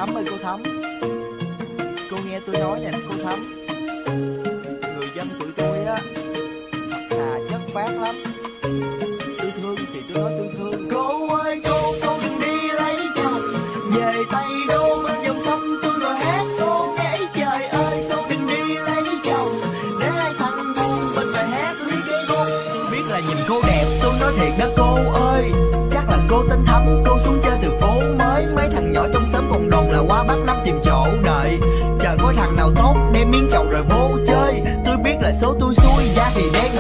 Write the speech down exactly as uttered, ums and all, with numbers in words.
Thắm ơi cô Thắm, cô nghe tôi nói nè cô Thắm. Người dân tụi tôi á thật là chất phác lắm. Tôi thương thì tôi nói tôi thương. Cô ơi cô, cô đừng đi lấy chồng, về Tây Đô bên dòng sông tôi rồi hát cô nghe. Trời ơi cô đừng đi lấy chồng, để hai thằng buồn mình phải hát lý cái cô. Biết là nhìn cô đẹp, tôi nói thiệt đó cô ơi. Chắc là cô tên Thắm, cô xuống chơi từ phố mới. Mấy thằng nhỏ trong xóm còn đồn là qua Bắc Nam tìm chỗ đợi. Chờ có thằng nào tốt đem miếng chầu rồi vô chơi. Tôi biết là số tôi xui, da thì đen